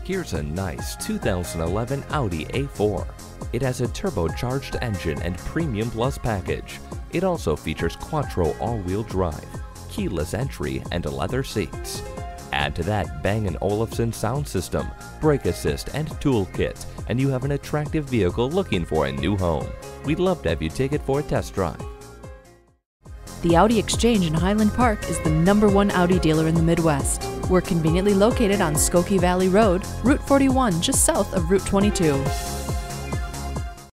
Here's a nice 2011 Audi A4. It has a turbocharged engine and Premium Plus package. It also features Quattro all-wheel drive, keyless entry, and leather seats. Add to that Bang & Olufsen sound system, brake assist, and toolkit, and you have an attractive vehicle looking for a new home. We'd love to have you take it for a test drive. The Audi Exchange in Highland Park is the #1 Audi dealer in the Midwest. We're conveniently located on Skokie Valley Road, Route 41, just south of Route 22.